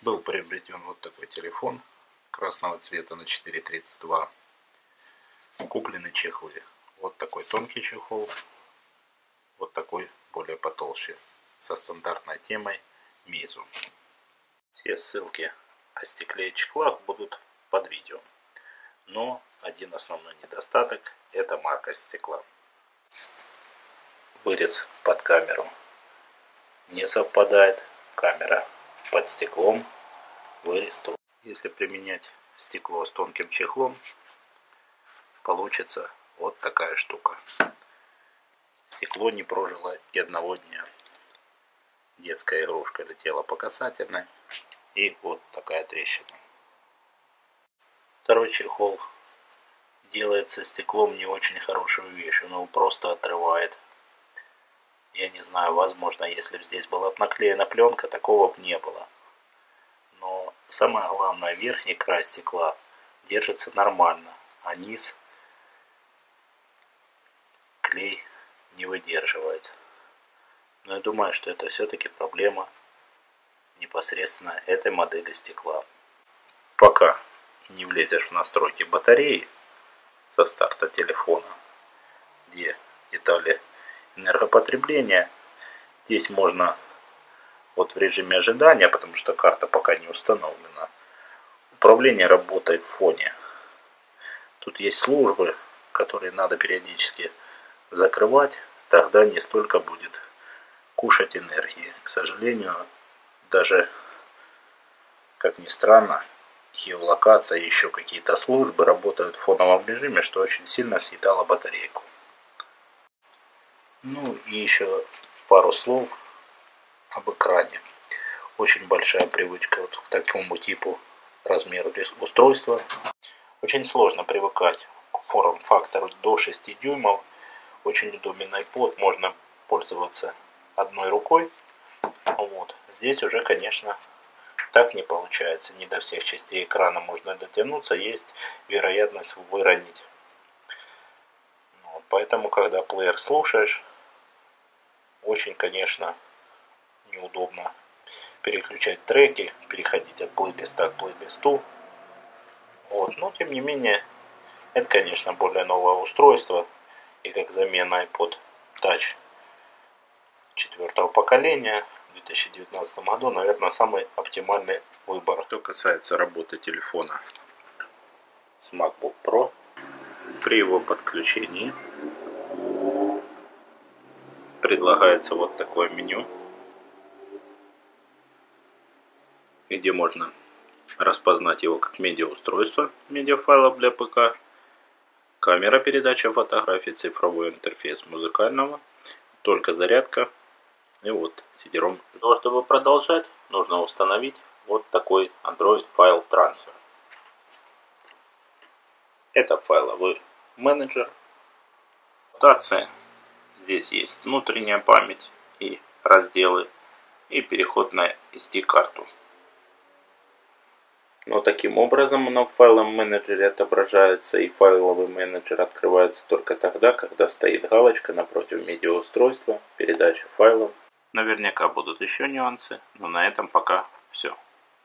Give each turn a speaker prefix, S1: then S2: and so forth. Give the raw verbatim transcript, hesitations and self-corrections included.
S1: Был приобретен вот такой телефон красного цвета на четыре тридцать два. Куплены чехлы. Вот такой тонкий чехол, вот такой более потолще, со стандартной темой Meizu. Все ссылки о стекле и чехлах будут под видео. Но один основной недостаток — это марка стекла. Вырез под камеру не совпадает, камера под стеклом, вырез тут. Если применять стекло с тонким чехлом, получится вот такая штука. Стекло не прожило и одного дня. Детская игрушка летела по касательной, и вот такая трещина. Второй чехол делает со стеклом не очень хорошую вещь, он его просто отрывает. Я не знаю, возможно, если бы здесь была наклеена пленка, такого бы не было. Но самое главное, верхний край стекла держится нормально, а низ клей не выдерживает. Но я думаю, что это все-таки проблема непосредственно этой модели стекла. Пока не влезешь в настройки батареи со старта телефона, где детали энергопотребления, здесь можно вот в режиме ожидания, потому что карта пока не установлена, управление работает в фоне. Тут есть службы, которые надо периодически закрывать, тогда не столько будет кушать энергии. К сожалению, даже, как ни странно, геолокация и еще какие-то службы работают в фоновом режиме, что очень сильно съедало батарейку. Ну и еще пару слов об экране. Очень большая привычка вот к такому типу размеру устройства. Очень сложно привыкать к форм-фактору до шести дюймов. Очень удобен iPod, можно пользоваться одной рукой. Вот. Здесь уже, конечно, так не получается. Не до всех частей экрана можно дотянуться, есть вероятность выронить. Вот. Поэтому, когда плеер слушаешь, очень, конечно, неудобно переключать треки, переходить от плейлиста к плейлисту. Вот. Но, тем не менее, это, конечно, более новое устройство. И как замена iPod Touch четвертого поколения в две тысячи девятнадцатом году, наверное, самый оптимальный выбор. Что касается работы телефона с MacBook Pro, при его подключении предлагается вот такое меню, где можно распознать его как медиаустройство, медиафайлов для ПК, камера передачи фотографий, цифровой интерфейс музыкального, только зарядка и вот си ди-ром. Для того, чтобы продолжать, нужно установить вот такой Android файл Transfer. Это файловый менеджер. Аннотация. Здесь есть внутренняя память и разделы, и переход на эс ди-карту. Но таким образом на файловом менеджере отображается, и файловый менеджер открывается только тогда, когда стоит галочка напротив медиаустройства, передача файлов. Наверняка будут еще нюансы, но на этом пока все.